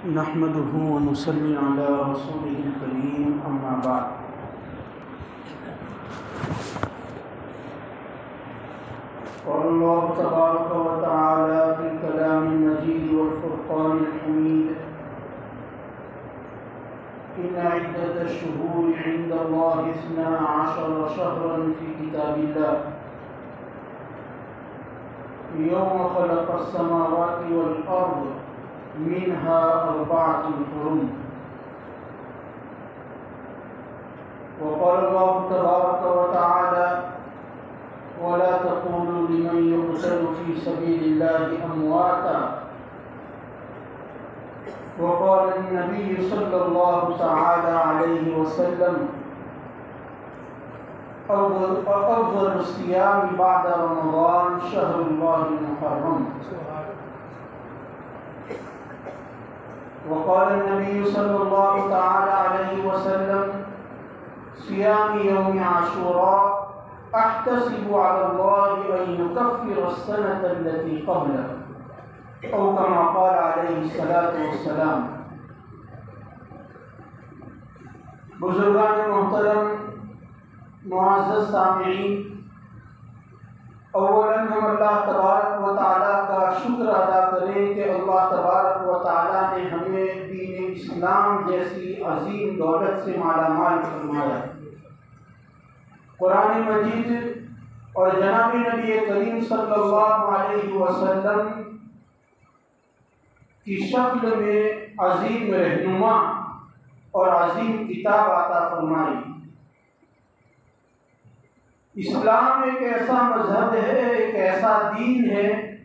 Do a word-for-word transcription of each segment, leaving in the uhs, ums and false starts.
نحمده ونصلي على رسوله الكريم أما بعد. قال الله تبارك وتعالى في الكلام المجيد والفرقان الحميد: إن عدة الشهور عند الله اثنا عشر شهرا في كتاب الله يوم خلق السماوات والأرض منها أربعة حرم. وقال الله تبارك وتعالى: ولا تقولوا لمن يقتل في سبيل الله أمواتا. وقال النبي صلى الله تعالى عليه وسلم: أفضل الصيام بعد رمضان شهر الله المحرم. وقال النبي صلى الله تعالى عليه وسلم: صيام يوم عاشوراء أحتسب على الله أن يكفر السنة التي قبله، أو كما قال عليه الصلاة والسلام. بزرگان محترم، معزز سامعین، اولاً ہم اللہ تبارک و تعالیٰ کا شکر ادا کریں کہ اللہ تبارک و تعالیٰ نے ہمیں دین اسلام جیسی عظیم دولت سے مالا مال فرمایا. قرآن مجید اور جناب نبی کریم صلی اللہ علیہ وسلم کی شکل میں عظیم رہنما اور عظیم کتاب عطا فرمائی. اسلام ایک ایسا مذہب ہے، ایک ایسا دین ہے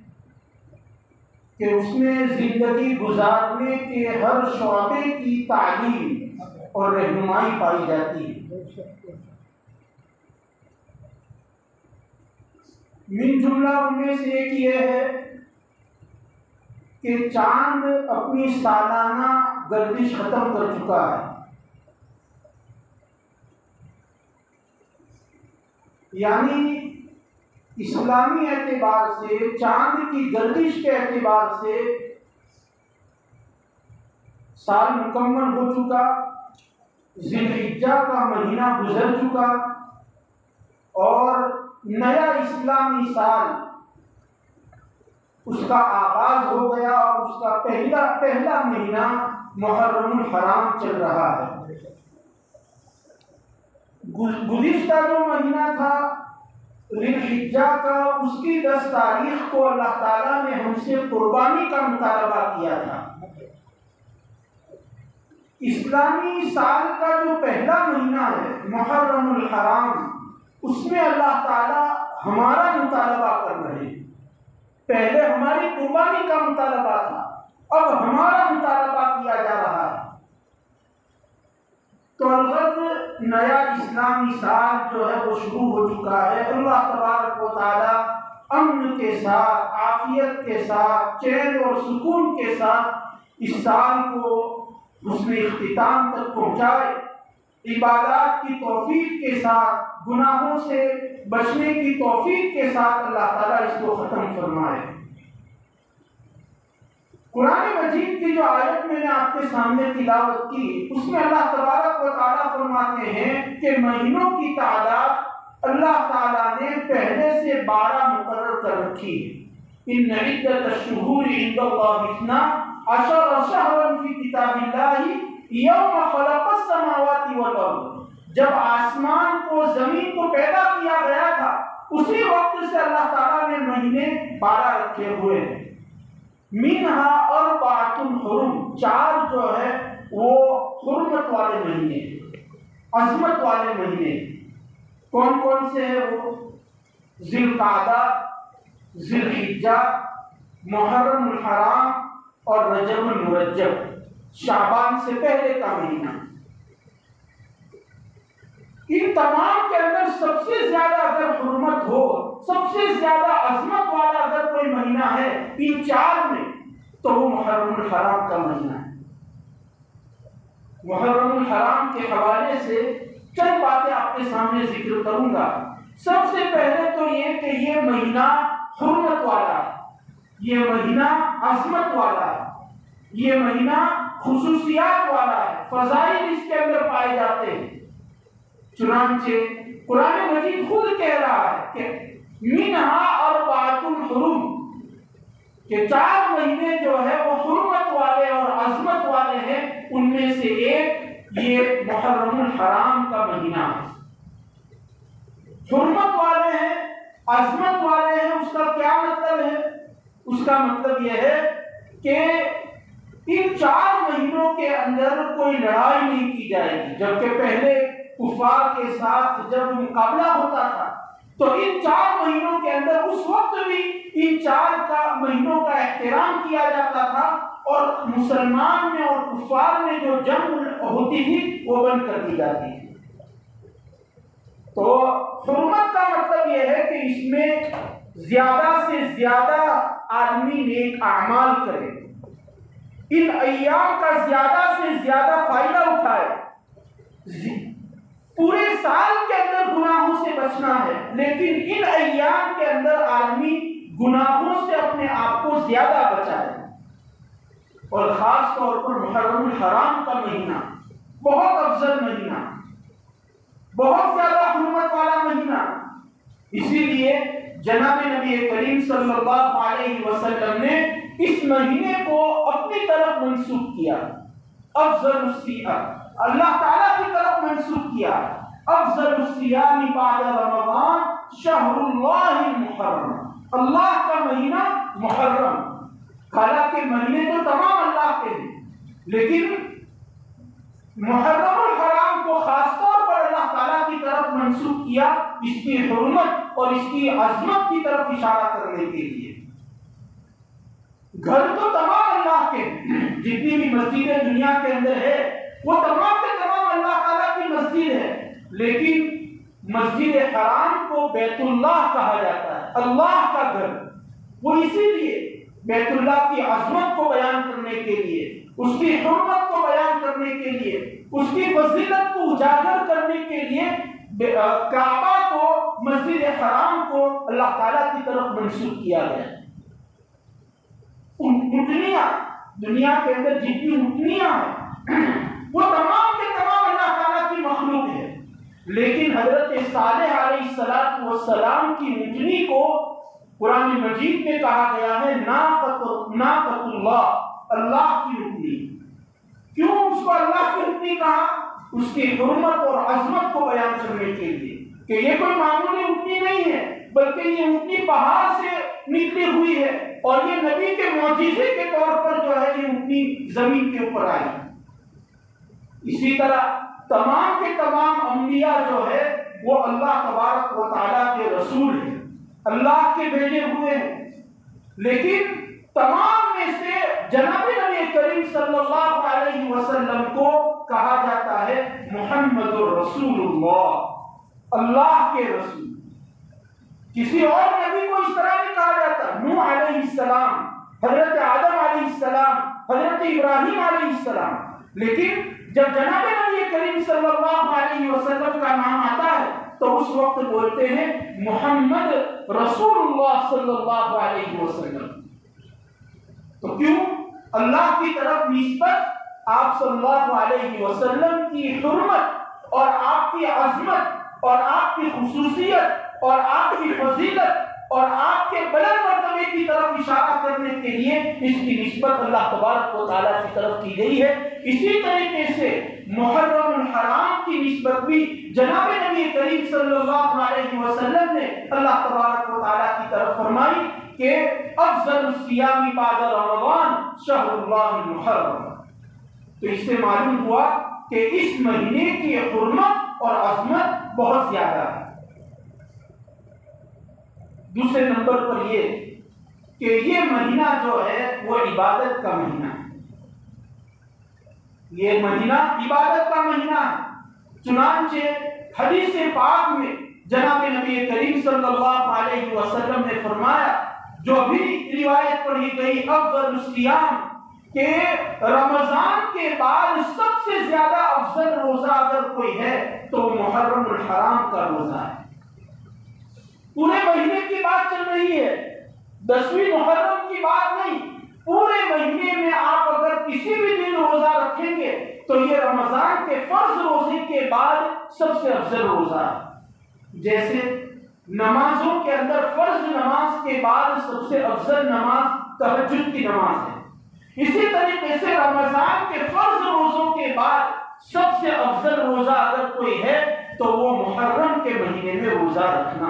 کہ اس میں زندگی گزارنے کے ہر شعبے کی تعلیم اور رہنمائی پائی جاتی ہے. من جملہ ان میں سے ایک یہ ہے کہ چاند اپنی سالانہ گردش ختم کر چکا ہے. یعنی اسلامی اعتبار سے چاند کی گردش کے اعتبار سے سال مکمل ہو چکا، ذی الحجہ کا مہینہ گزر چکا اور نیا اسلامی سال اس کا آغاز ہو گیا اور اس کا پہلا پہلا مہینہ محرم الحرام چل رہا ہے. گزشتہ جو مہینہ تھا ذی الحجہ کا، اس کی دس تاریخ کو اللہ تعالیٰ نے ہم سے قربانی کا مطالبہ کیا تھا. اسلامی سال کا جو پہلا مہینہ ہے محرم الحرام، اس میں اللہ تعالیٰ ہمارا مطالبہ کر رہے ہیں. پہلے ہماری قربانی کا مطالبہ تھا، اب ہمارا مطالبہ کیا جا رہا ہے. تو البتہ نیا اسلامی سال جو ہے وہ شروع ہو چکا ہے. اللہ تبارک و تعالیٰ امن کے ساتھ، عافیت کے ساتھ، چین اور سکون کے ساتھ اس سال کو حسن اختتام تک پہنچائے. عبادات کی توفیق کے ساتھ، گناہوں سے بچنے کی توفیق کے ساتھ اللہ تعالیٰ اس کو ختم فرمائے. قرآن مجید کی جو آیت میں نے آپ کے سامنے تلاوت کی، اس میں اللہ تبارک و تعالیٰ فرماتے ہیں کہ مہینوں کی تعداد اللہ تعالیٰ نے پہلے سے بارہ مقرر کر رکھی ہے. ان عدت الشہور عند اللہ اثنا عشر شہرا فی کتاب اللہ یوم خلق السماوات والارض. جب آسمان کو، زمین کو پیدا کیا گیا تھا، اسی وقت سے اللہ تعالیٰ نے مہینے بارہ رکھے ہوئے ہیں. منہا اربعۃ حرم، چار جو ہے وہ حرمت والے مہینے، عظمت والے مہینے. کون کون سے ہیں وہ؟ ذی القعدہ، ذی الحجہ، محرم الحرام اور رجب المرجب، شعبان سے پہلے کا مہینہ. ان تمام کے اندر سب سے زیادہ اگر حرمت ہو، سب سے زیادہ عظمت والا اگر کوئی مہینہ ہے ان چار میں، تو وہ محرم الحرام کا مہینہ ہے. محرم الحرام کے حوالے سے چند باتیں آپ کے سامنے ذکر کروں گا. سب سے پہلے تو یہ کہ یہ مہینہ حرمت والا ہے، یہ مہینہ عظمت والا ہے، یہ مہینہ خصوصیات والا ہے، فضائل اس کے اندر پائے جاتے ہیں۔ چنانچہ قرآن مجید خود کہہ رہا ہے کہ منہا اربعۃ حرم، کہ چار مہینے جو ہے وہ حرمت والے اور عظمت والے ہیں، ان میں سے ایک یہ محرم الحرام کا مہینہ ہے۔ حرمت والے ہیں، عظمت والے ہیں، اس کا کیا مطلب ہے؟ اس کا مطلب یہ ہے کہ ان چار مہینوں کے اندر کوئی لڑائی نہیں کی جائے گی، جبکہ پہلے کفار کے ساتھ جب مقابلہ ہوتا تھا تو ان چار مہینوں کے اندر اس وقت بھی ان چار کا مہینوں کا احترام کیا جاتا تھا، اور مسلمان میں اور کفار میں جو جنگ ہوتی تھی وہ بند کر دی جاتی تھی۔ تو حرمت کا مطلب یہ ہے کہ اس میں زیادہ سے زیادہ آدمی نیک اعمال کرے، ان ایام کا زیادہ سے زیادہ فائدہ اٹھائے۔ پورے سال کے اندر گناہوں سے بچنا ہے، لیکن ان ایام کے اندر آدمی گناہوں سے اپنے آپ کو زیادہ بچائے۔ اور خاص طور پر محرم الحرام کا مہینہ بہت افضل مہینہ، بہت زیادہ حرمت والا مہینہ، اسی لیے جناب نبی کریم صلی اللہ علیہ وسلم نے اس مہینے کو اپنی طرف منسوخ کیا، افضل الصیام، اللہ تعالیٰ کی طرف منسوخ کیا، افضل الصیام بعد رمضان شہر اللہ المحرم، اللہ کا مہینہ محرم۔ حالانکہ مہینے تو تمام اللہ کے ہیں، لیکن محرم الحرام کو خاص طور پر اللہ تعالیٰ کی طرف منسوخ کیا، اس کی حرمت اور اس کی عظمت کی طرف اشارہ کرنے کے لیے۔ گھر تو تمام اللہ کے، جتنی بھی مسجدیں دنیا کے اندر ہے وہ تمام کے تمام اللہ تعالیٰ کی مسجد ہے، لیکن مسجد حرام کو بیت اللہ کہا جاتا ہے، اللہ کا گھر۔ وہ اسی لیے بیت اللہ کی عظمت کو بیان کرنے کے لیے، اس کی حرمت کو بیان کرنے کے لیے، اس کی فضیلت کو اجاگر کرنے کے لیے کعبہ کو، مسجد حرام کو اللہ تعالیٰ کی طرف منسوخ کیا گیا۔ اونٹنیاں دنیا کے اندر جتنی اونٹنیاں ہیں وہ تمام کے تمام اللہ تعالیٰ کی مخلوق ہے، لیکن حضرت صالح علیہ السلام کی اونٹنی کو قرآن مجید میں کہا گیا ہے ناقۃ اللہ، اللہ کی اونٹنی۔ کیوں اس کو اللہ کی اونٹنی کہا؟ اس کی حرمت اور عظمت کو بیان کرنے کے لیے کہ یہ کوئی معمولی اونٹنی نہیں ہے، بلکہ یہ اونٹنی پہاڑ سے نکلی ہوئی ہے، اور یہ نبی کے معجزے کے طور پر جو ہے یہ اونٹنی زمین کے اوپر آئی۔ اسی طرح تمام کے تمام انبیاء جو ہے وہ اللہ تبارک و تعالیٰ کے رسول ہیں، اللہ کے بھیجے ہوئے ہیں، لیکن تمام میں سے جناب نبی کریم صلی اللہ علیہ وسلم کو کہا جاتا ہے محمد الرسول اللہ، اللہ کے رسول۔ کسی اور نبی کو اس طرح نہیں کہا جاتا۔ نوح علیہ السلام، حضرت آدم علیہ السلام، حضرت ابراہیم علیہ السلام، لیکن جب جناب نبی کریم صلی اللہ علیہ وسلم کا نام آتا ہے تو اس وقت بولتے ہیں محمد رسول اللہ صلی اللہ علیہ وسلم۔ تو کیوں؟ اللہ کی طرف نسبت آپ صلی اللہ علیہ وسلم کی حرمت اور آپ کی عظمت اور آپ کی خصوصیت اور آپ کی فضیلت اور آپ کے بلند مرتبے کی طرف اشارہ کرنے کے لیے اس کی نسبت اللہ تبارک و تعالیٰ کی طرف کی گئی ہے۔ اسی طریقے سے محرم الحرام کی نسبت بھی جناب نبی کریم صلی اللہ علیہ وسلم نے اللہ تبارک و تعالیٰ کی طرف فرمائی کہ افضل الصیام بعد رمضان شہر اللہ المحرم۔ تو اس سے معلوم ہوا کہ اس مہینے کی حرمت اور عظمت بہت زیادہ ہے۔ دوسرے نمبر پر یہ کہ یہ مہینہ جو ہے وہ عبادت کا مہینہ ہے، یہ مہینہ عبادت کا مہینہ ہے۔ چنانچہ حدیث پاک میں جناب نبی کریم صلی اللہ علیہ وسلم نے فرمایا، جو بھی روایت پڑھی گئی افضل الصیام، کہ رمضان کے بعد سب سے زیادہ افضل روزہ اگر کوئی ہے تو محرم الحرام کا روزہ ہے۔ پورے مہینے کی بات چل رہی ہے، دسویں محرم کی بات نہیں، پورے مہینے میں آپ اگر کسی بھی دن روزہ روزہ رکھیں گے تو یہ رمضان کے فرض روزے کے بعد سب سے افضل روزہ ہے۔ جیسے نمازوں کے اندر فرض نماز کے بعد سب سے افضل نماز تہجد کی نماز ہے، اسی طریقے سے رمضان کے فرض روزوں کے بعد سب سے افضل روزہ اگر کوئی ہے تو وہ محرم کے مہینے میں روزہ رکھنا۔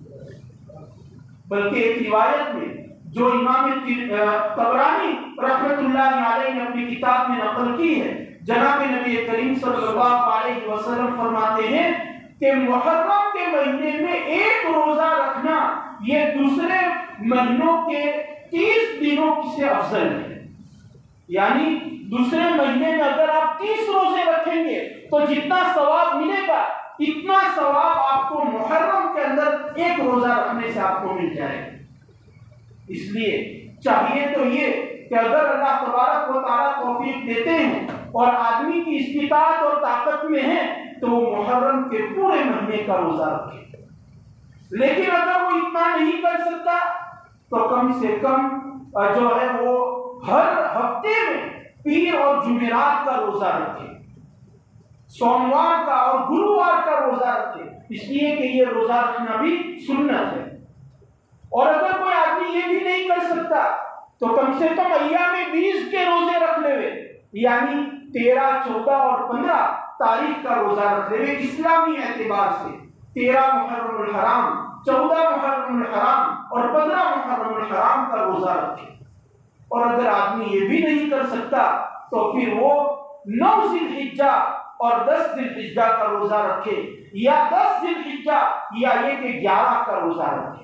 بلکہ ایک روایت میں جو امام طبرانی رحمۃ اللہ علیہ نے اپنی کتاب میں نقل کی ہے، جناب نبی کریم صلی اللہ علیہ وسلم فرماتے ہیں کہ محرم کے مہینے میں ایک روزہ رکھنا یہ دوسرے مہینوں کے تیس دنوں سے افضل ہے۔ یعنی دوسرے مہینے میں اگر آپ تیس روزے رکھیں گے تو جتنا ثواب ملے گا اتنا ثواب آپ کو محرم کے اندر ایک روزہ رکھنے سے آپ کو مل جائے گا۔ اس لیے چاہیے تو یہ کہ اگر اللہ تبارک و تعالیٰ توفیق دیتے ہیں اور آدمی کی استطاعت اور طاقت میں ہے تو وہ محرم کے پورے مہینے کا روزہ رکھے، لیکن اگر وہ اتنا نہیں کر سکتا تو کم سے کم جو ہے وہ ہر ہفتے میں پیر اور جمعرات کا روزہ رکھے، سوموار کا اور گرووار کا روزہ رکھے، اس لیے کہ یہ روزہ رکھنا بھی سنت ہے۔ اور اگر کوئی آدمی یہ بھی نہیں کر سکتا تو کم سے کم ایام بیس کے روزے رکھ لے، یعنی تیرہ، چودہ اور پندرہ تاریخ کا روزہ رکھ لے اسلامی اعتبار سے، تیرہ محرم الحرام، چودہ محرم الحرام اور پندرہ محرم الحرام کا روزہ رکھے۔ اور اگر آدمی یہ بھی نہیں کر سکتا تو پھر وہ نو ذی الحجہ اور دس ذی الحجہ کا روزہ رکھے، یا دس ذی الحجہ یا یہ کہ گیارہ کا روزہ رکھے۔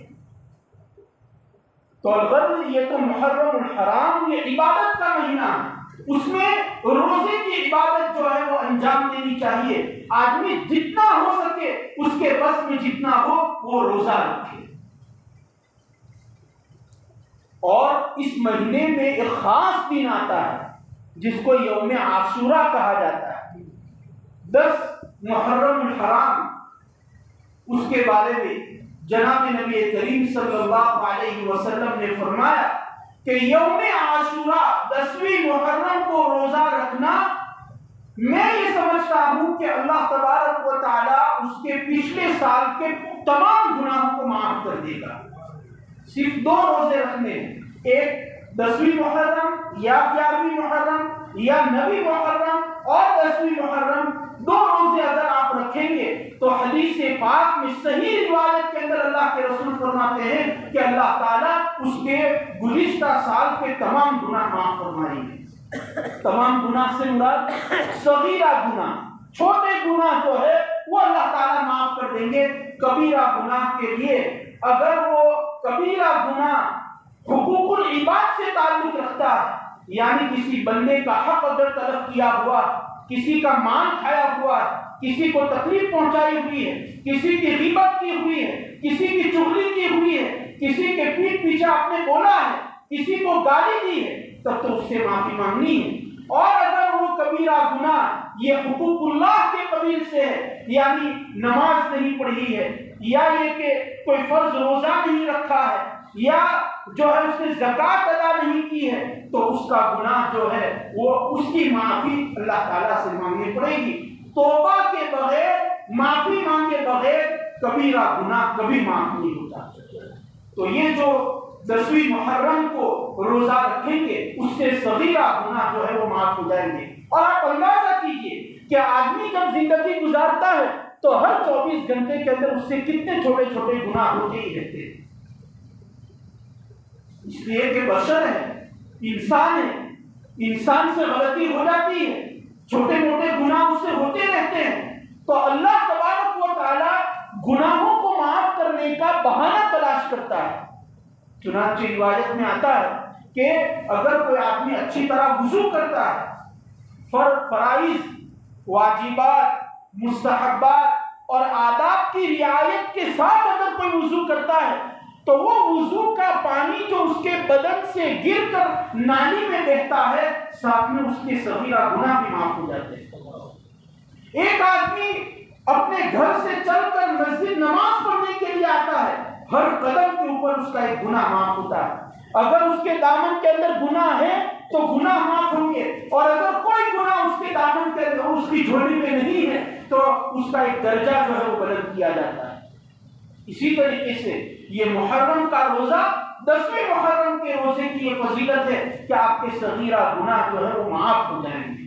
تو الغرض یہ تو محرم الحرام یہ عبادت کا مہینہ ہے، اس میں روزے کی عبادت جو ہے وہ انجام دینی چاہیے۔ آدمی جتنا ہو سکے اس کے بس میں جتنا ہو وہ روزہ رکھے۔ اور اس مہینے میں ایک خاص دن آتا ہے جس کو یوم عاشورہ کہا جاتا ہے، دس محرم الحرام۔ اس کے بارے میں جناب نبی کریم صلی اللہ علیہ وسلم نے فرمایا کہ یوم عاشورہ دسویں محرم کو روزہ رکھنا، میں یہ سمجھتا ہوں کہ اللہ تبارک و تعالیٰ اس کے پچھلے سال کے تمام گناہوں کو معاف کر دے گا۔ صرف دو روزے رکھنے، ایک دسویں محرم یا گیارہویں محرم یا نویں محرم اور دسویں محرم، دو روزے اگر آپ رکھیں گے تو حدیث پاک میں صحیح روایت کے اندر اللہ کے رسول فرماتے ہیں کہ اللہ تعالیٰ اس کے گزشتہ سال کے تمام گناہ معاف فرمائیں گے۔ تمام گناہ سے مراد صغیرہ گناہ، چھوٹے گناہ جو ہے وہ اللہ تعالیٰ معاف کر دیں گے۔ کبیرہ گناہ کے لیے اگر وہ کبیرہ گناہ حقوق العباد سے تعلق رکھتا ہے، یعنی کسی بندے کا حق اگر طلب کیا ہوا، کسی کا مال کھایا ہوا ہے، کسی کو تکلیف پہنچائی ہوئی ہے، کسی کی غیبت کی ہوئی ہے، کسی کی چغلی کی ہوئی ہے، کسی کے پیٹھ پیچھے آپ نے بولا ہے، کسی کو گالی دی ہے، تب تو اس سے معافی مانگنی ہے۔ اور اگر وہ کبیرہ گناہ یہ حقوق اللہ کے قبیل سے ہے، یعنی نماز نہیں پڑھی ہے، یا یہ کہ کوئی فرض روزہ نہیں رکھا ہے، یا جو ہے اس نے زکوٰۃ ادا نہیں کی ہے، تو اس کا گناہ جو ہے وہ اس کی معافی اللہ تعالیٰ سے مانگنی پڑے گی۔ توبہ کے بغیر، معافی مانگے بغیر کبیرہ گناہ کبھی معاف نہیں ہوتا۔ تو یہ جو دسویں محرم کو روزہ رکھیں گے اس سے صغیرہ گناہ جو ہے وہ معاف ہو جائیں گے۔ اور آپ اندازہ کیجئے کہ آدمی جب زندگی گزارتا ہے تو ہر چوبیس گھنٹے کے اندر اس سے کتنے چھوٹے چھوٹے گناہ ہوتے ہی رہتے ہیں۔ اس لیے کہ بشر ہے، انسان ہے، انسان سے غلطی ہو جاتی ہے، چھوٹے موٹے گناہ اس سے ہوتے رہتے ہیں، تو اللہ تبارک و تعالیٰ گناہوں کو معاف کرنے کا بہانہ تلاش کرتا ہے۔ چنانچہ روایت میں آتا ہے کہ اگر کوئی آدمی اچھی طرح وضو کرتا ہے، فرائض، واجبات، مستحبات اور آداب کی رعایت کے ساتھ اگر کوئی وضو کرتا ہے تو وہ وضو کا پانی جو اس کے بدن سے گر کر نالی میں بہتا ہے، ساتھ میں اس کے صغیرہ گناہ بھی معاف ہو جاتے ہیں۔ ایک آدمی اپنے گھر سے چل کر مسجد نماز پڑھنے کے لیے آتا ہے، ہر قدم کے اوپر اس کا ایک گناہ معاف ہوتا ہے۔ اگر اس کے دامن کے اندر گناہ ہے تو گناہ معاف ہوں گے، اور اگر کوئی کی جھولی میں نہیں ہے تو اس کا ایک درجہ جو ہے وہ بلند کیا جاتا ہے۔ اسی طریقے سے یہ محرم کا روزہ، دسویں محرم کے روزے کی یہ فضیلت ہے کہ آپ کے صغیرہ گناہ جو ہے وہ معاف ہو جائیں گے۔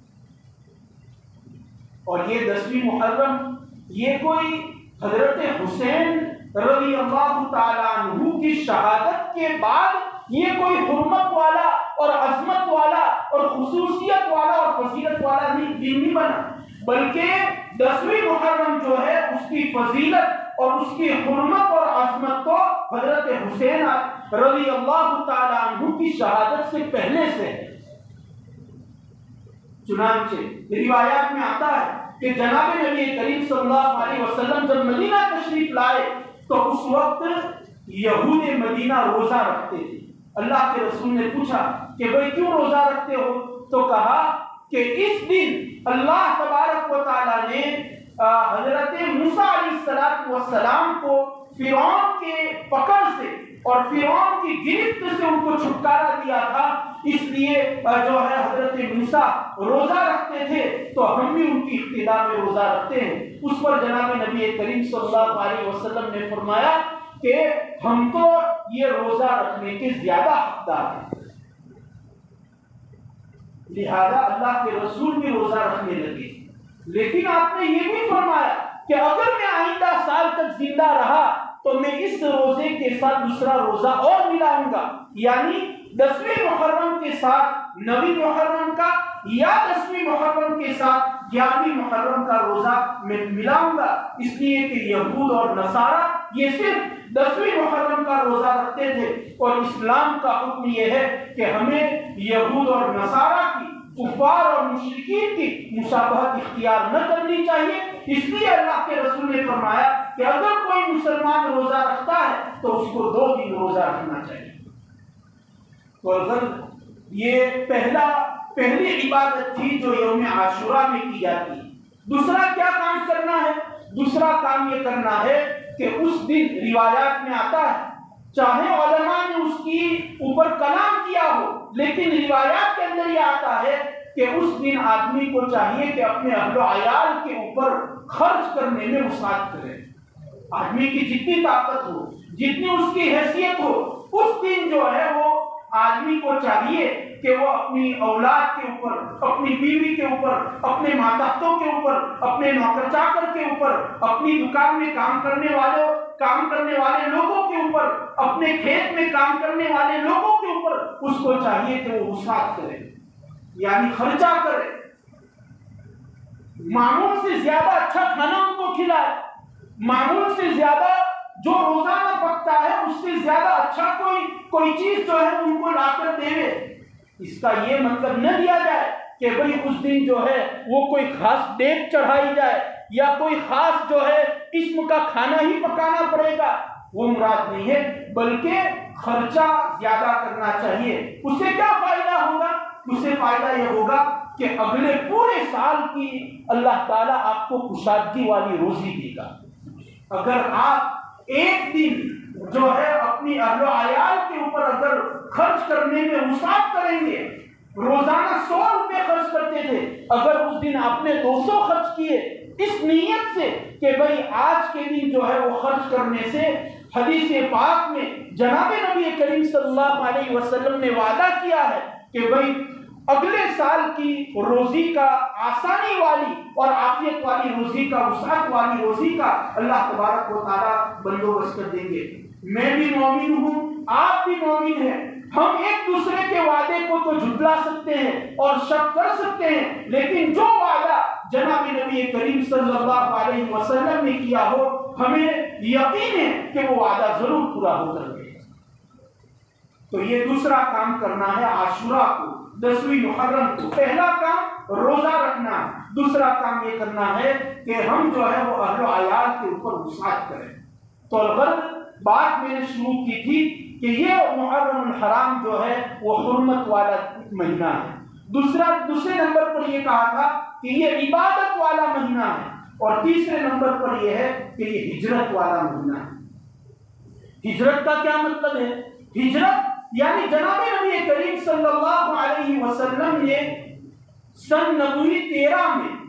اور یہ دسویں محرم یہ کوئی حضرت حسین رضی اللہ تعالیٰ عنہ کی شہادت کے بعد یہ کوئی حرمت والا اور عظمت والا اور خصوصیت والا اور فضیلت والا نہیں دن نہیں بنا، بلکہ دسویں محرم جو ہے اس کی فضیلت اور اس کی حرمت اور عظمت تو حضرت حسین رضی اللہ تعالیٰ عنہ کی شہادت سے پہلے سے ہے۔ چنانچہ روایات میں آتا ہے کہ جناب نبی کریم صلی اللہ علیہ وسلم جب مدینہ تشریف لائے تو اس وقت یہود مدینہ روزہ رکھتے تھے۔ اللہ کے رسول نے پوچھا کہ بھئی کیوں روزہ رکھتے ہو؟ تو کہا کہ اس دن اللہ تبارک و تعالیٰ نے حضرت موسیٰ علیہ السلام کو فرعون کے پکڑ سے اور فرعون کی گرفت سے ان کو چھٹکارا دیا تھا، اس لیے جو ہے حضرت موسیٰ روزہ رکھتے تھے تو ہم بھی ان کی اقتدا میں روزہ رکھتے ہیں۔ اس پر جناب نبی کریم صلی اللہ علیہ وسلم نے فرمایا کہ ہم تو یہ روزہ رکھنے کے زیادہ حقدار ہیں، لہذا اللہ کے رسول بھی روزہ رکھنے لگے۔ لیکن آپ نے یہ بھی فرمایا کہ اگر میں آئندہ سال تک زندہ رہا تو میں اس روزے کے ساتھ دوسرا روزہ اور ملاؤں گا، یعنی دسویں محرم کے ساتھ نویں محرم کا یا دسویں محرم کے ساتھ گیارہویں محرم کا روزہ میں ملاؤں گا، اس لیے کہ یہود اور نصارہ یہ صرف دسویں محرم کا روزہ رکھتے تھے، اور اسلام کا حکم یہ ہے کہ ہمیں یہود اور نصارہ کی، کفار اور مشرکین کی مشابہت اختیار نہ کرنی چاہیے۔ اس لیے اللہ کے رسول نے فرمایا کہ اگر کوئی مسلمان روزہ رکھتا ہے تو اس کو دو دن روزہ رکھنا چاہیے۔ تو اگر یہ پہلا پہلی عبادت تھی جو یوم عاشوراء میں کی جاتی ہے، دوسرا کیا کام کرنا ہے؟ دوسرا کام یہ کرنا ہے کہ اس دن روایات میں آتا ہے، چاہے علماء نے اس کی اوپر کلام کیا ہو، لیکن روایات کے اندر یہ آتا ہے کہ اس دن آدمی کو چاہیے کہ اپنے اہل و عیال کے اوپر خرچ کرنے میں وسعت کرے۔ آدمی کی جتنی طاقت ہو، جتنی اس کی حیثیت ہو، اس دن جو ہے وہ آدمی کو چاہیے کہ وہ اپنی اولاد کے اوپر، اپنی بیوی کے اوپر، اپنے ماتحتوں کے اوپر، اپنے نوکر چاکر کے اوپر، اپنی دکان میں کام کرنے والوں کام کرنے والے لوگوں کے اوپر، اپنے کھیت میں کام کرنے والے لوگوں کے اوپر اس کو چاہیے کہ وہ وسعت کرے، یعنی خرچہ کرے، معمول سے زیادہ اچھا کھانا ان کو کھلائے، معمول سے زیادہ جو روزانہ پکتا ہے اس سے زیادہ اچھا کوئی کوئی چیز جو ہے ان کو لا کر دے۔ اس کا یہ مطلب نہ دیا جائے کہ بھئی اس دن جو ہے وہ کوئی خاص دیگ چڑھائی جائے یا کوئی خاص جو ہے قسم کا کھانا ہی پکانا پڑے گا، وہ مراد نہیں ہے، بلکہ خرچہ زیادہ کرنا چاہیے۔ اس سے کیا فائدہ ہوگا؟ اس سے فائدہ یہ ہوگا کہ اگلے پورے سال کی اللہ تعالیٰ آپ کو کشادگی والی روزی دے گا۔ اگر آپ ایک دن جو ہے اپنی اہل و عیال کے اوپر اگر خرچ کرنے میں وسعت کریں گے، روزانہ سو روپے خرچ کرتے تھے، اگر اس دن آپ نے دو سو خرچ کیے اس نیت سے کہ بھئی آج کے دن جو ہے وہ خرچ کرنے سے، حدیث پاک میں جناب نبی کریم صلی اللہ علیہ وسلم نے وعدہ کیا ہے کہ بھئی اگلے سال کی روزی کا، آسانی والی اور عافیت والی روزی کا، وسعت والی روزی کا اللہ تبارک و تعالیٰ بندوبست کر دیں گے۔ میں بھی مومن ہوں، آپ بھی مومن ہیں، ہم ایک دوسرے کے وعدے کو تو جھٹلا سکتے ہیں اور شک کر سکتے ہیں، لیکن جو وعدہ جناب نبی کریم صلی اللہ علیہ وسلم نے کیا ہو ہمیں یقین ہے کہ وہ وعدہ ضرور پورا ہو کر گے۔ تو یہ دوسرا کام کرنا ہے عاشوراء کو، دسویں محرم کو۔ پہلا کام روزہ رکھنا، دوسرا کام یہ کرنا ہے کہ ہم جو ہے وہ اہل و عیال کے اوپر وسعت کریں۔ تو الغرض بات میں نے شروع کی تھی کہ یہ محرم الحرام جو ہے وہ حرمت والا مہینہ ہے۔ دوسرا دوسرے نمبر پر یہ کہا تھا کہ یہ عبادت والا مہینہ ہے، اور تیسرے نمبر پر یہ ہے کہ یہ ہجرت والا مہینہ ہے۔ ہجرت کا کیا مطلب ہے؟ ہجرت یعنی جناب نبی کریم صلی اللہ علیہ وسلم نے سن نبوی تیرہ میں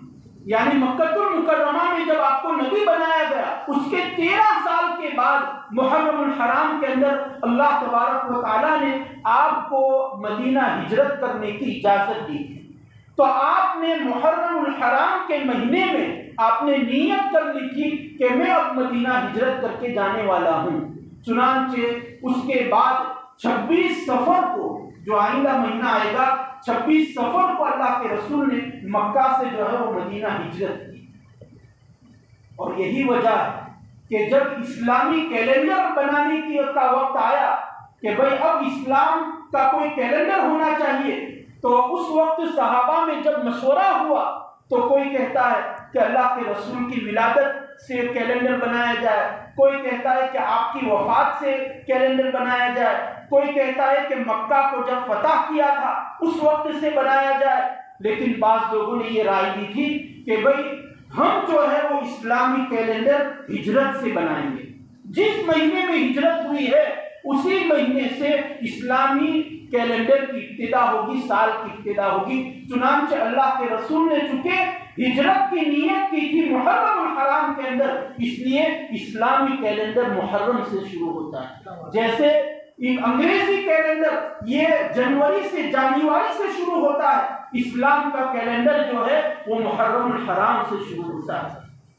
یعنی مکہ المکرمہ میں جب آپ کو نبی بنایا گیا اس کے تیرہ سال کے بعد محرم الحرام کے اندر اللہ تبارک و تعالیٰ نے آپ کو مدینہ ہجرت کرنے کی اجازت دی تھی۔ تو آپ نے محرم الحرام کے مہینے میں آپ نے نیت کر لی تھی کہ میں اب مدینہ ہجرت کر کے جانے والا ہوں۔ چنانچہ اس کے بعد چھبیس سفر کو، جو آئندہ مہینہ آئے گا، چھبیس سفر کو اللہ کے رسول نے مکہ سے جو ہے وہ مدینہ ہجرت کی۔ اور یہی وجہ ہے کہ جب اسلامی کیلنڈر بنانے کی کا وقت آیا کہ بھئی اب اسلام کا کوئی کیلنڈر ہونا چاہیے، تو اس وقت صحابہ میں جب مشورہ ہوا تو کوئی کہتا ہے کہ اللہ کے رسول کی ولادت سے کیلنڈر بنایا جائے، کوئی کہتا ہے کہ آپ کی وفات سے کیلنڈر بنایا جائے، کوئی کہتا ہے کہ مکہ کو جب فتح کیا تھا اس وقت سے بنایا جائے۔ لیکن بعض لوگوں نے یہ رائے دی تھی کہ بھئی ہم جو ہے وہ اسلامی کیلنڈر ہجرت سے بنائیں گے، جس مہینے میں ہجرت ہوئی ہے اسی مہینے سے اسلامی کیلنڈر کی ابتدا ہوگی، سال کی ابتدا ہوگی۔ چنانچہ اللہ کے رسول نے چونکہ ہجرت کی نیت کی تھی محرم الحرام کے اندر، اس لیے اسلامی کیلنڈر محرم سے شروع ہوتا ہے۔ جیسے انگریزی کیلنڈر یہ جنوری سے جنوری سے شروع ہوتا ہے، اسلام کا کیلنڈر جو ہے وہ محرم الحرام سے شروع ہوتا ہے۔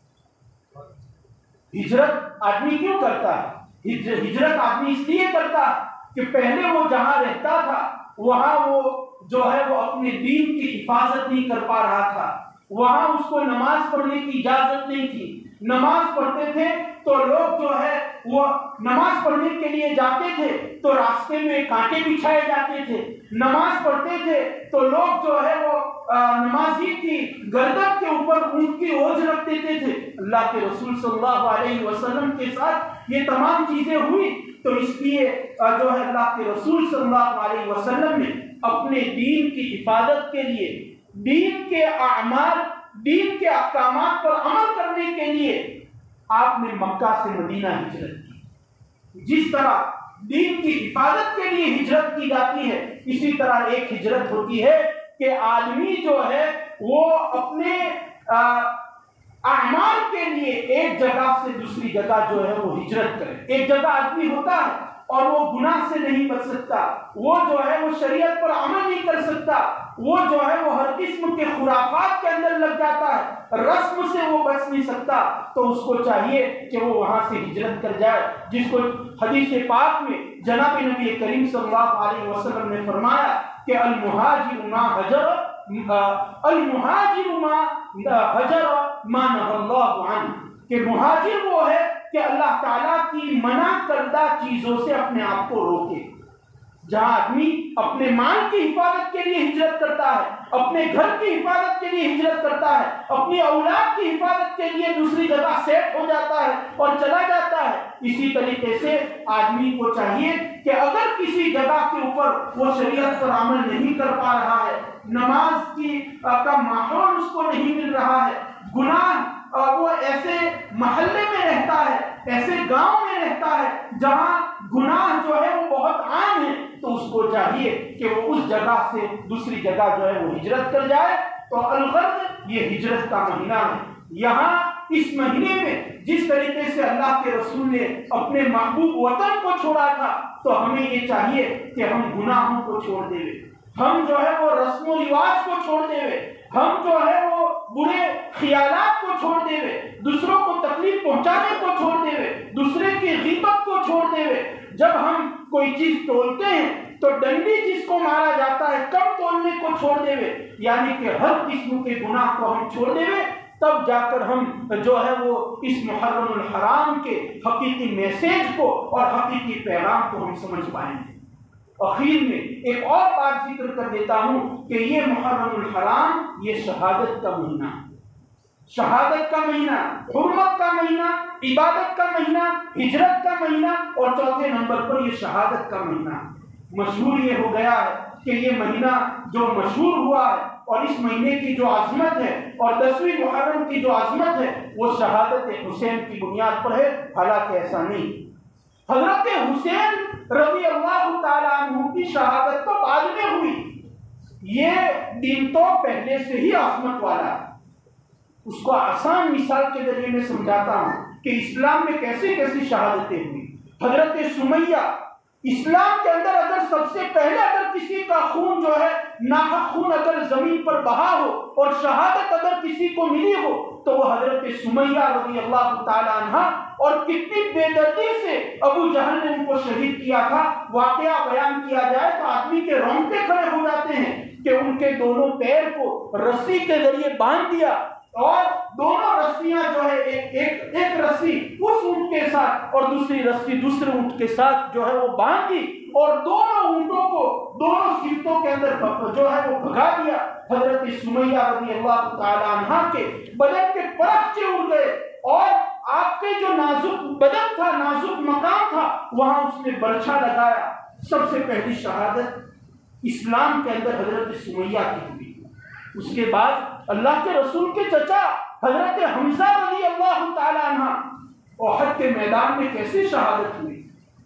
ہجرت آدمی کیوں کرتا ہے؟ ہجرت آدمی اس لیے کرتا ہے کہ پہلے وہ جہاں رہتا تھا وہاں وہ جو ہے وہ اپنے دین کی حفاظت نہیں کر پا رہا تھا، وہاں اس کو نماز پڑھنے کی اجازت نہیں تھی۔ نماز پڑھتے تھے تو لوگ جو ہے وہ نماز پڑھنے کے لیے جاتے تھے تو راستے میں کانٹے بچھائے جاتے تھے، نماز پڑھتے تھے تو لوگ جو ہے وہ نمازی کی گردن کے اوپر اونٹ کی اوجھ رکھ دیتے تھے۔ اللہ کے رسول صلی اللہ علیہ وسلم کے ساتھ یہ تمام چیزیں ہوئی، تو اس لیے جو ہے اللہ کے رسول صلی اللہ علیہ وسلم نے اپنے دین کی حفاظت کے لیے، دین کے اعمال، دین کے احکامات پر عمل کرنے کے لیے آپ نے مکہ سے مدینہ ہجرت کی۔ جس طرح دین کی حفاظت کے لیے ہجرت کی جاتی ہے، اسی طرح ایک ہجرت ہوتی ہے کہ آدمی جو ہے وہ اپنے اعمال کے لیے ایک جگہ سے دوسری جگہ جو ہے وہ ہجرت کرے۔ ایک جگہ آدمی ہوتا ہے اور وہ گناہ سے نہیں بچ سکتا، وہ جو ہے وہ شریعت پر عمل نہیں کر سکتا، وہ جو ہے وہ ہر قسم کے خرافات کے اندر لگ جاتا ہے، رسم سے وہ بچ نہیں سکتا، تو اس کو چاہیے کہ وہ وہاں سے ہجرت کر جائے، جس کو حدیث پاک میں جناب نبی کریم صلی اللہ علیہ وسلم نے فرمایا کہ المہاجر ما ہجر المہاجر ما ہجر ما نہى اللہ عنہ، کہ مہاجر وہ ہے کہ اللہ تعالیٰ کی منع کردہ چیزوں سے اپنے آپ کو روکے۔ جہاں آدمی اپنے مال کی حفاظت کے لیے ہجرت کرتا ہے، اپنے گھر کی حفاظت کے لیے ہجرت کرتا ہے، اپنی اولاد کی حفاظت کے لیے دوسری جگہ سیٹ ہو جاتا ہے اور چلا جاتا ہے، اسی طریقے سے آدمی کو چاہیے کہ اگر کسی جگہ کے اوپر وہ شریعت پر عمل نہیں کر پا رہا ہے، نماز کی کا ماحول اس کو نہیں مل رہا ہے، گناہ وہ ایسے محلے میں رہتا ہے، ایسے گاؤں میں رہتا ہے جہاں گناہ جو ہے وہ بہت عام ہے، تو اس کو چاہیے کہ وہ اس جگہ سے دوسری جگہ جو ہے وہ ہجرت کر جائے۔ تو الغرض یہ ہجرت کا مہینہ ہے۔ یہاں اس مہینے میں جس طریقے سے اللہ کے رسول نے اپنے محبوب وطن کو چھوڑا تھا، تو ہمیں یہ چاہیے کہ ہم گناہوں کو چھوڑ دیں، ہم جو ہے وہ رسم و رواج کو چھوڑ دیں، ہم جو ہے وہ برے خیالات کو چھوڑ دے ہوئے، دوسروں کو تکلیف پہنچانے کو چھوڑ دے ہوئے، دوسرے کی غیبت کو چھوڑ دے ہوئے، جب ہم کوئی چیز تولتے ہیں تو ڈنڈی جس کو مارا جاتا ہے کم تولنے کو چھوڑ دے ہوئے، یعنی کہ ہر قسم کے گناہ کو ہم چھوڑ دے ہوئے، تب جا کر ہم جو ہے وہ اس محرم الحرام کے حقیقی میسیج کو اور حقیقی پیغام کو ہم سمجھ پائیں گے۔ اخیر میں ایک اور بات ذکر کر دیتا ہوں کہ یہ محرم الحرام یہ شہادت کا مہینہ، شہادت کا مہینہ، حرمت کا مہینہ، عبادت کا مہینہ، ہجرت کا مہینہ، اور چوتھے نمبر پر یہ شہادت کا مہینہ۔ مشہور یہ ہو گیا ہے کہ یہ مہینہ جو مشہور ہوا ہے اور اس مہینے کی جو عظمت ہے اور دسویں محرم کی جو عظمت ہے وہ شہادت حسین کی بنیاد پر ہے، حالانکہ ایسا نہیں۔ حضرت حسین رضی اللہ تعالیٰ عنہ کی شہادت تو بعد میں ہوئی، یہ دن تو پہلے سے ہی عظمت والا ہے۔ اس کو آسان مثال کے ذریعے میں سمجھاتا ہوں کہ اسلام میں کیسے کیسی شہادتیں ہوئی۔ حضرت سمیہ، اسلام کے اندر اگر سب سے پہلے اگر کسی کا خون جو ہے ناحق خون اگر زمین پر بہا ہو اور شہادت اگر کسی کو ملی ہو تو وہ حضرت سمیہ رضی اللہ تعالی عنہ، اور کتنی بے دردی سے ابو جہل نے ان کو شہید کیا تھا۔ واقعہ بیان کیا جائے تو آدمی کے رونگٹے کھڑے ہو جاتے ہیں کہ ان کے دونوں پیر کو رسی کے ذریعے باندھ دیا، اور دونوں رسیاں جو ہے ایک ایک ایک رسی اس اونٹ کے ساتھ اور دوسری رسی دوسرے اونٹ کے ساتھ جو ہے وہ باندھ دی، اور دونوں اونٹوں کو دونوں سیٹوں کے اندر جو ہے وہ بھگا دیا۔ حضرت سمیہ رضی اللہ تعالی عنہ کے بدن کے پرخچے اڑ گئے، اور آپ کے جو نازک بدن تھا، نازک مقام تھا، وہاں اس نے برچھا لگایا۔ سب سے پہلی شہادت اسلام کے اندر حضرت سمیہ کی ہوئی۔ اس کے بعد اللہ کے رسول کے چچا حضرت حمزہ رضی اللہ تعالی عنہ احد کے میدان میں کیسے شہادت ہوئی۔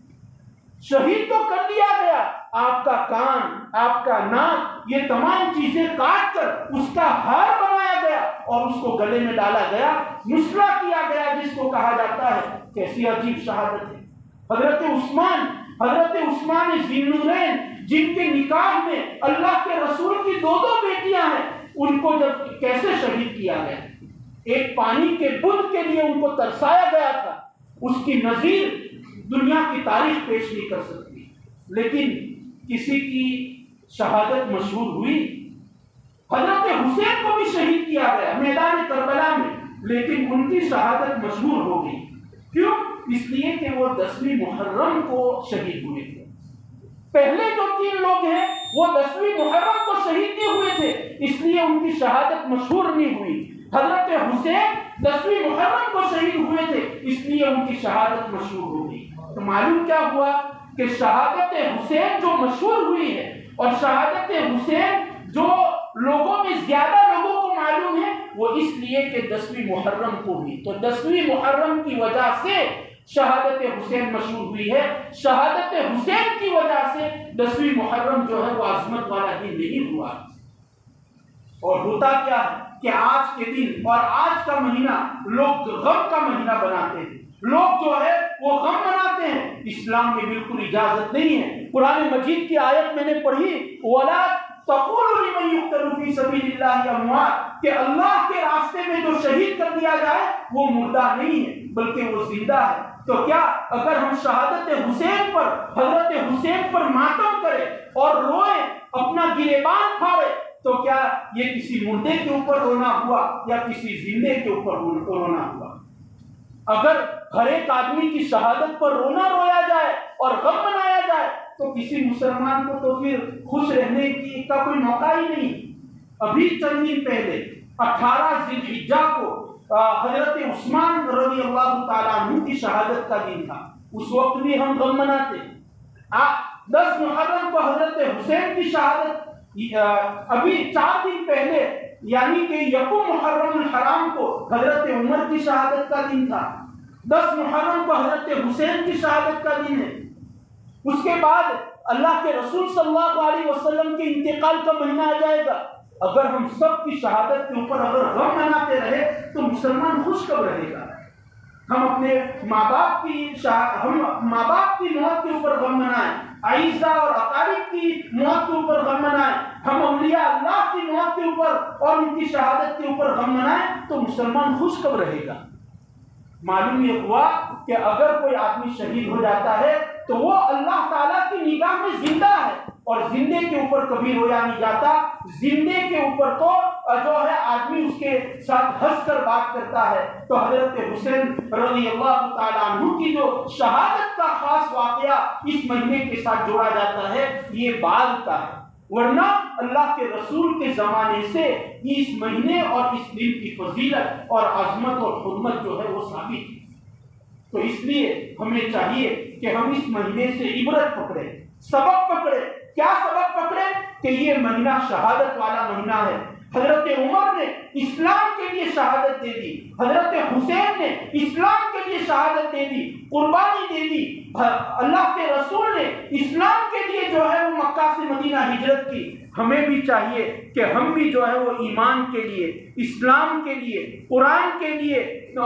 شہید تو کر دیا گیا، آپ کا کان، آپ کا ناک، یہ تمام چیزیں کاٹ کر اس کا ہار بنایا گیا اور اس کو گلے میں ڈالا گیا، مسلح کیا گیا جس کو کہا جاتا ہے۔ کیسی عجیب شہادت ہے۔ حضرت عثمان، حضرت عثمان ذی النورین، جن کے نکاح میں اللہ کے رسول کی دو دو بیٹیاں ہیں، ان کو جب کیسے شہید کیا گیا۔ ایک پانی کے بت کے لیے ان کو ترسایا گیا تھا، اس کی نظیر دنیا کی تاریخ پیش نہیں کر سکتی، لیکن کسی کی شہادت مشہور ہوئی۔ حضرت حسین کو بھی شہید کیا گیا میدان کربلا میں، لیکن ان کی شہادت مشہور ہو گئی۔ کیوں؟ اس لیے کہ وہ دسویں محرم کو شہید ہوئے تھے۔ پہلے جو تین لوگ ہیں وہ دسویں محرم کو شہید نہیں ہوئے تھے، اس لیے ان کی شہادت مشہور نہیں ہوئی۔ حضرت حسین دسویں محرم کو شہید ہوئے تھے، اس لیے ان کی شہادت مشہور ہو گئی۔ تو معلوم کیا ہوا کہ شہادت حسین جو مشہور ہوئی ہے، اور شہادت حسین جو لوگوں میں زیادہ لوگوں کو معلوم ہے، وہ اس لیے کہ دسویں محرم کو ہوئی۔ تو دسویں محرم کی وجہ سے شہادت حسین مشہور ہوئی ہے۔ شہادت حسین کی وجہ سے دسویں محرم جو ہے وہ عظمت والا دن نہیں ہوا۔ اور ہوتا کیا ہے کہ آج کے دن اور آج کا مہینہ لوگ غم کا مہینہ بناتے ہیں، لوگ جو ہے وہ غم مناتے ہیں۔ اسلام میں بالکل اجازت نہیں ہے۔ قرآن مجید کی آیت میں نے پڑھی، وَلَا تَقُولُوا لِمَن يُقْتَلُ فِي سَبِيلِ اللَّهِ أَمْوَاتٌ، کہ اللہ کے راستے میں جو شہید کر دیا جائے وہ مردہ نہیں ہے بلکہ وہ زندہ ہے۔ تو کیا اگر ہم شہادت حسین پر، حضرت حسین پر ماتم کریں اور روئیں، اپنا گریبان پھاڑے، تو کیا یہ کسی مردے کے اوپر رونا ہوا یا کسی زندے کے اوپر رونا ہوا؟ اگر ہر ایک آدمی کی شہادت پر رونا رویا جائے اور غم منایا جائے تو کسی مسلمان کو تو پھر خوش رہنے کی کا کوئی موقع ہی نہیں۔ ابھی چند دن پہلے اٹھارہ ذی الحجہ کو حضرت عثمان رضی اللہ تعالیٰ عنہ کی شہادت کا دن تھا، اس وقت بھی ہم غم مناتے۔ دس محرم کو حضرت حسین کی شہادت، ابھی چار دن پہلے یعنی کہ یکم محرم الحرام کو حضرت عمر کی شہادت کا دن تھا، دس محرم کو حضرت حسین کی شہادت کا دن ہے۔ اس کے بعد اللہ کے رسول صلی اللہ علیہ وسلم کے انتقال کا مہینہ آ جائے گا۔ اگر ہم سب کی شہادت کے اوپر اگر غم مناتے رہے تو مسلمان خوش کب رہے گا؟ ہم اپنے ماں باپ کی ہم ماں باپ کی موت کے اوپر غم منائیں، اعزا اور اقارب کی موت کے اوپر غم منائیں، ہم اولیاء اللہ کی موت کے اوپر اور ان کی شہادت کے اوپر غم منائیں تو مسلمان خوش کب رہے گا؟ معلوم یہ ہوا کہ اگر کوئی آدمی شہید ہو جاتا ہے تو وہ اللہ تعالیٰ کی نگاہ میں زندہ ہے، اور زندے کے اوپر کبھی رویا نہیں جاتا۔ زندے کے اوپر تو جو ہے آدمی اس کے ساتھ ہنس کر بات کرتا ہے۔ تو حضرت حسین رضی اللہ تعالیٰ عنہ کی جو شہادت کا خاص واقعہ اس مہینے کے ساتھ جوڑا جاتا ہے، یہ بعد کا ہے، ورنہ اللہ کے رسول کے زمانے سے اس مہینے اور اس دن کی فضیلت اور عظمت اور حرمت جو ہے وہ ثابت ہے۔ تو اس لیے ہمیں چاہیے کہ ہم اس مہینے سے عبرت پکڑیں، سبق پکڑیں۔ کیا سبق پکڑیں؟ کہ یہ مہینہ شہادت والا مہینہ ہے۔ حضرت عمر نے اسلام کے لیے شہادت دے دی، حضرت حسین نے اسلام کے لیے شہادت دے دی، قربانی دے دی۔ اللہ کے رسول نے اسلام کے لیے جو ہے وہ مکہ سے مدینہ ہجرت کی۔ ہمیں بھی چاہیے کہ ہم بھی جو ہے وہ ایمان کے لیے، اسلام کے لیے، قرآن کے لیے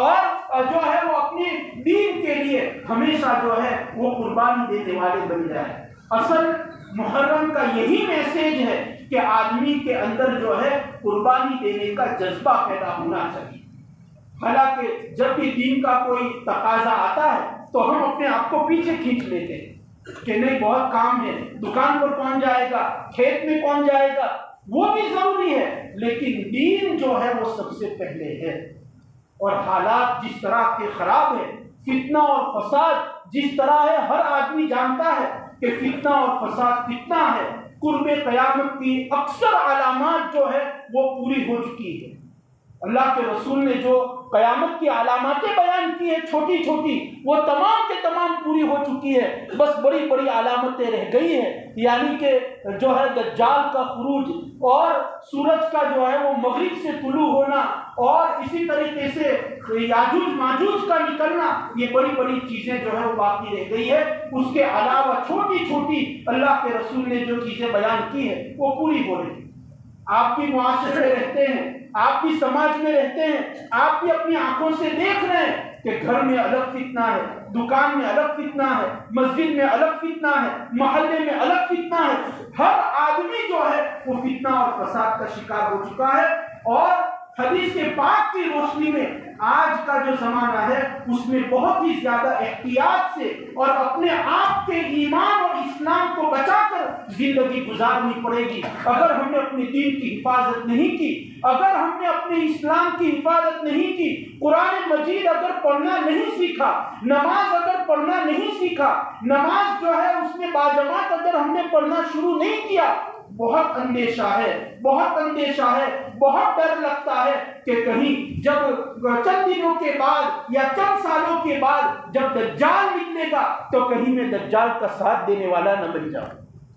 اور جو ہے وہ اپنے دین کے لیے ہمیشہ جو ہے وہ قربانی دینے والے بن جائیں۔ اصل محرم کا یہی میسیج ہے کہ آدمی کے اندر جو ہے قربانی دینے کا جذبہ پیدا ہونا چاہیے۔ حالانکہ جب بھی دین کا کوئی تقاضا آتا ہے تو ہم اپنے آپ کو پیچھے کھینچ لیتے ہیں کہ نہیں بہت کام ہے، دکان پر کون جائے گا، کھیت میں کون جائے گا، وہ بھی ضروری ہے، لیکن دین جو ہے وہ سب سے پہلے ہے۔ اور حالات جس طرح کے خراب ہیں، فتنہ اور فساد جس طرح ہے، ہر آدمی جانتا ہے کہ فتنہ اور فساد کتنا ہے۔ قرب قیامت کی اکثر علامات جو ہے وہ پوری ہو چکی ہے۔ اللہ کے رسول نے جو قیامت کی علاماتیں بیان کی ہیں چھوٹی چھوٹی، وہ تمام کے تمام پوری ہو چکی ہے، بس بڑی بڑی علامتیں رہ گئی ہیں، یعنی کہ جو ہے دجال کا خروج اور سورج کا جو ہے وہ مغرب سے طلوع ہونا اور اسی طریقے سے یاجوج ماجوج کا نکلنا، یہ بڑی بڑی چیزیں جو ہے وہ باقی رہ گئی ہے۔ اس کے علاوہ چھوٹی چھوٹی اللہ کے رسول نے جو چیزیں بیان کی ہے وہ پوری ہو رہی ہیں۔ آپ بھی معاشرے میں رہتے ہیں، آپ بھی سماج میں رہتے ہیں، آپ بھی اپنی آنکھوں سے دیکھ رہے ہیں کہ گھر میں الگ فتنہ ہے، دکان میں الگ فتنہ ہے، مسجد میں الگ فتنہ ہے، محلے میں الگ فتنہ ہے۔ ہر آدمی جو ہے وہ فتنہ اور فساد کا شکار ہو چکا ہے، اور حدیث پاک کی روشنی میں آج کا جو زمانہ ہے اس میں بہت ہی زیادہ احتیاط سے اور اپنے آپ کے ایمان اور اسلام کو بچا کر زندگی گزارنی پڑے گی۔ اگر ہم نے اپنے دین کی حفاظت نہیں کی، اگر ہم نے اپنے اسلام کی حفاظت نہیں کی، قرآن مجید اگر پڑھنا نہیں سیکھا، نماز اگر پڑھنا نہیں سیکھا، نماز جو ہے اس میں باجماعت اگر ہم نے پڑھنا شروع نہیں کیا، بہت اندیشہ ہے، بہت اندیشہ ہے، بہت ڈر لگتا ہے کہ کہیں جب چند دنوں کے بعد یا چند سالوں کے بعد جب دجال نکلے گا تو کہیں میں دجال کا ساتھ دینے والا نہ بن جاؤں۔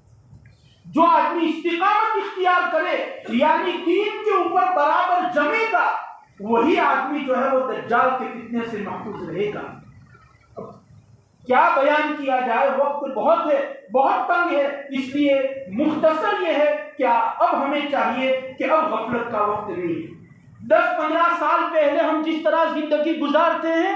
جو آدمی استقامت اختیار کرے یعنی دین کے اوپر برابر جمے گا، وہی آدمی جو ہے وہ دجال کے فتنے سے محفوظ رہے گا۔ کیا بیان کیا جائے، وقت بہت ہے، بہت تنگ ہے، اس لیے مختصر یہ ہے کہ اب ہمیں چاہیے کہ اب غفلت کا وقت نہیں ہے۔ دس پندرہ سال پہلے ہم جس طرح زندگی گزارتے ہیں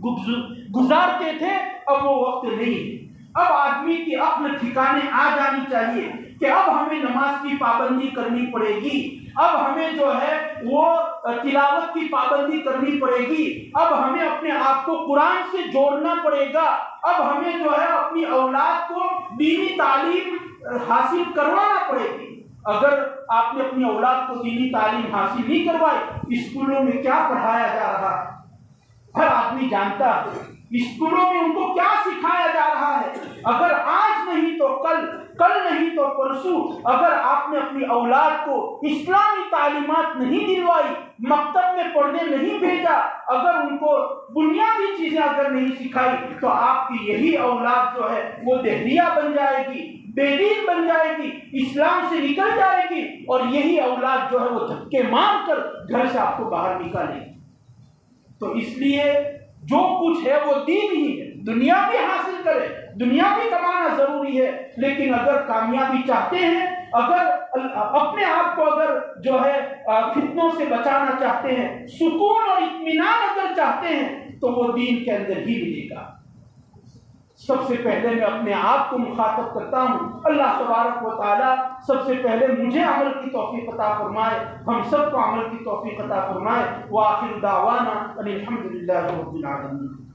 گزارتے تھے اب وہ وقت نہیں ہے۔ اب آدمی کی عقل ٹھکانے آ جانی چاہیے کہ اب ہمیں نماز کی پابندی کرنی پڑے گی، اب ہمیں جو ہے وہ تلاوت کی پابندی کرنی پڑے گی، اب ہمیں اپنے آپ کو قرآن سے جوڑنا پڑے گا، اب ہمیں جو ہے اپنی اولاد کو دینی تعلیم حاصل کروانا پڑے گی۔ اگر آپ نے اپنی اولاد کو دینی تعلیم حاصل نہیں کروائی، اسکولوں میں کیا پڑھایا جا رہا ہے ہر آدمی جانتا ہے، اسکولوں میں ان کو کیا سکھایا جا رہا ہے۔ اگر آج نہیں تو کل، کل نہیں تو پرسوں اگر آپ نے اپنی اولاد کو اسلامی تعلیمات نہیں دلوائی، مکتب میں پڑھنے نہیں بھیجا، اگر ان کو بنیادی چیزیں اگر نہیں سکھائی، تو آپ کی یہی اولاد جو ہے وہ دہریہ بن جائے گی، بے دین بن جائے گی، اسلام سے نکل جائے گی، اور یہی اولاد جو ہے وہ دھکے مار کر گھر سے آپ کو باہر نکالے گی۔ تو اس لیے جو کچھ ہے وہ دین ہی ہے، دنیا بھی حاصل کرے، دنیا بھی کمانا ضروری ہے، لیکن اگر کامیابی چاہتے ہیں، اگر اپنے آپ کو اگر جو ہے فتنوں سے بچانا چاہتے ہیں، سکون اور اطمینان اگر چاہتے ہیں، تو وہ دین کے اندر ہی ملے گا۔ سب سے پہلے میں اپنے آپ کو مخاطب کرتا ہوں، اللہ تبارک و تعالی سب سے پہلے مجھے عمل کی توفیق عطا فرمائے، ہم سب کو عمل کی توفیق عطا فرمائے۔ وآخر دعوانا ان الحمد للہ رب العالمین۔